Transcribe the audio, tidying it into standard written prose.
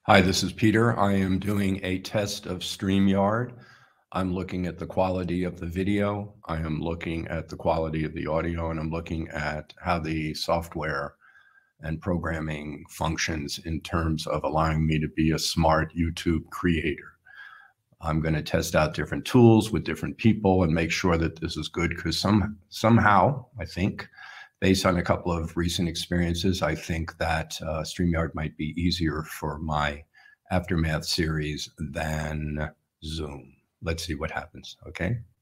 Hi, this is Peter. I am doing a test of Streamyard. I'm looking at the quality of the video. I am looking at the quality of the audio, and I'm looking at how the software and programming functions in terms of allowing me to be a smart YouTube creator. I'm going to test out different tools with different people and make sure that this is good because somehow, I think, based on a couple of recent experiences, I think that StreamYard might be easier for my Aftermath series than Zoom. Let's see what happens, okay?